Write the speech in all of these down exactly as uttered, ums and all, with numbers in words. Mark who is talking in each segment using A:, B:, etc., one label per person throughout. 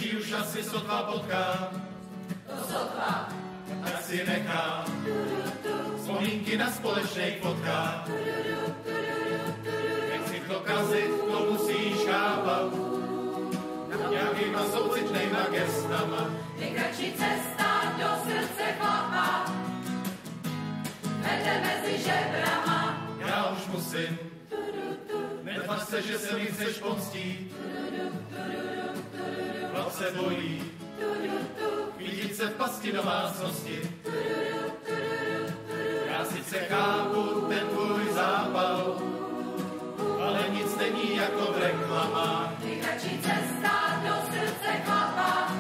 A: Nejlepší už asi sotva potkám,
B: to sotva,
A: tak si nechám vzpomínky na společných fotkách. Nechci to kazit, to musíš chápat, nějakýma soucitnejma gestama.
B: nejkratší cesta do srdce chlapa, vede mezi žebrama.
A: Já už musím, netvař se, že se mi chceš pomstít. Chlap se bojí, chytit se v pasti domácnosti. Já sice chápu ten tvůj zápal, ale nic není jako v reklamách.
B: Nejkratší cesta do srdce chlapa,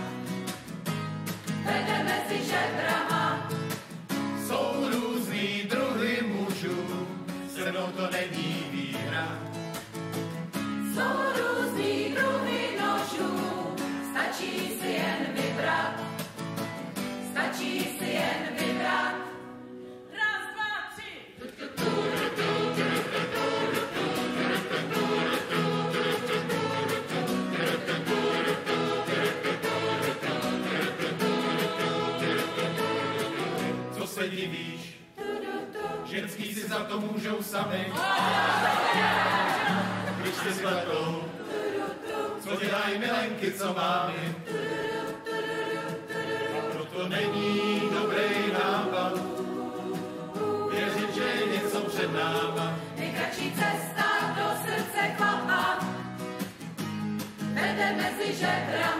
B: vede mezi žebrama.
A: Jsou různý druhy mužů, se mnou to není výhra.
B: Jsou různý druhy nožů, stačí si jen vybrat. Stačí si jen vybrat. Raz, dva, tři.
A: Co se divíš? Ženský si za to můžou sami. Když se spletou, co dělají milenky, co mámy. A proto není dobrý nápad věřit, že je něco před náma.
B: Nejkratší cesta do srdce chlapa, vede mezi žebrama.